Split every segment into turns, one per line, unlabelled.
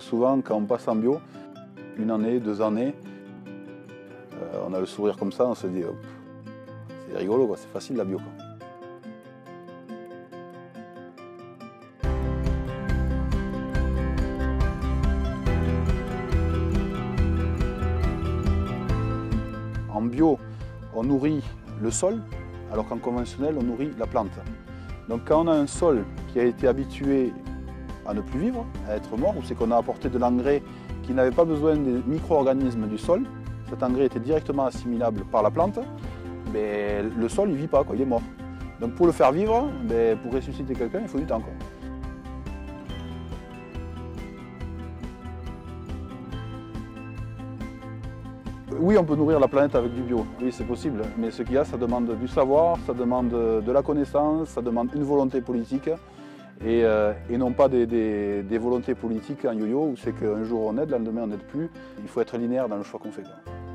souvent, quand on passe en bio, 1 année, 2 années, on a le sourire comme ça, on se dit, c'est rigolo, c'est facile la bio, quoi. En bio, on nourrit le sol, alors qu'en conventionnel, on nourrit la plante. Donc quand on a un sol qui a été habitué à ne plus vivre, à être mort, ou c'est qu'on a apporté de l'engrais qui n'avait pas besoin des micro-organismes du sol, cet engrais était directement assimilable par la plante, ben, le sol il ne vit pas, il est mort. Donc pour le faire vivre, ben, pour ressusciter quelqu'un, il faut du temps, quoi. Oui, on peut nourrir la planète avec du bio, oui c'est possible, mais ce qu'il y a, ça demande du savoir, ça demande de la connaissance, ça demande une volonté politique et non pas des volontés politiques en yo-yo où c'est qu'un jour on aide, le lendemain on n'aide plus. Il faut être linéaire dans le choix qu'on fait, quoi.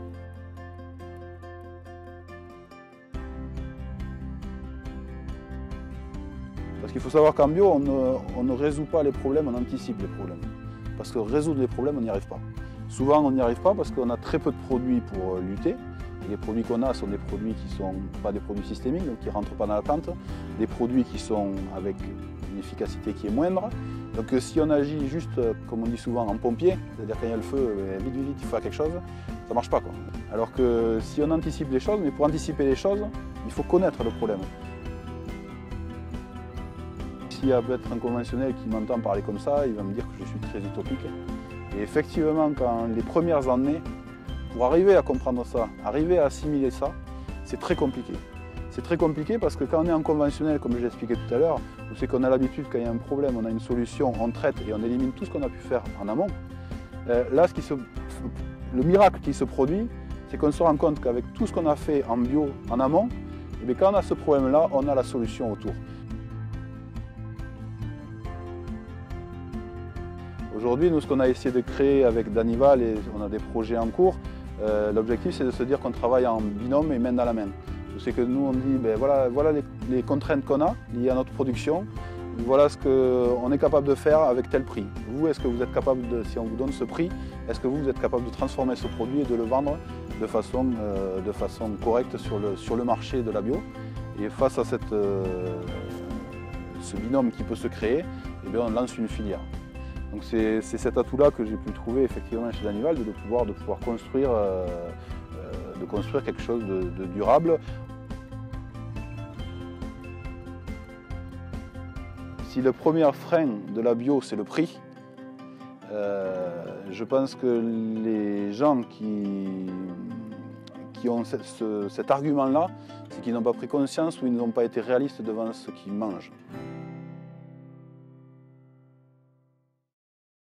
Parce qu'il faut savoir qu'en bio, on ne résout pas les problèmes, on anticipe les problèmes. Parce que résoudre les problèmes, on n'y arrive pas. Souvent, on n'y arrive pas parce qu'on a très peu de produits pour lutter. Et les produits qu'on a sont des produits qui ne sont pas des produits systémiques, donc qui ne rentrent pas dans la plante. Des produits qui sont avec une efficacité qui est moindre. Donc si on agit juste, comme on dit souvent, en pompier, c'est-à-dire quand il y a le feu, vite, vite, vite, il faut faire quelque chose, ça ne marche pas, quoi. Alors que si on anticipe les choses, mais pour anticiper les choses, il faut connaître le problème. S'il y a peut-être un conventionnel qui m'entend parler comme ça, il va me dire que je suis très utopique. Et effectivement, quand les premières années, pour arriver à comprendre ça, arriver à assimiler ça, c'est très compliqué. C'est très compliqué parce que quand on est en conventionnel, comme je l'ai expliqué tout à l'heure, où c'est qu'on a l'habitude, quand il y a un problème, on a une solution, on traite et on élimine tout ce qu'on a pu faire en amont. Là, le miracle qui se produit, c'est qu'on se rend compte qu'avec tout ce qu'on a fait en bio, en amont, et bien, quand on a ce problème-là, on a la solution autour. Aujourd'hui, nous, ce qu'on a essayé de créer avec Danival, et on a des projets en cours, l'objectif c'est de se dire qu'on travaille en binôme et main dans la main. C'est que nous on dit, ben voilà les contraintes qu'on a liées à notre production, voilà ce qu'on est capable de faire avec tel prix. Vous, est-ce que vous êtes capable de, si on vous donne ce prix, est-ce que vous êtes capable de transformer ce produit et de le vendre de façon correcte sur le marché de la bio? Et face à ce binôme qui peut se créer, eh bien, on lance une filière. Donc c'est cet atout-là que j'ai pu trouver effectivement chez Danival, de pouvoir construire quelque chose de durable. Si le premier frein de la bio c'est le prix, je pense que les gens qui ont cet argument-là, c'est qu'ils n'ont pas pris conscience ou ils n'ont pas été réalistes devant ce qu'ils mangent.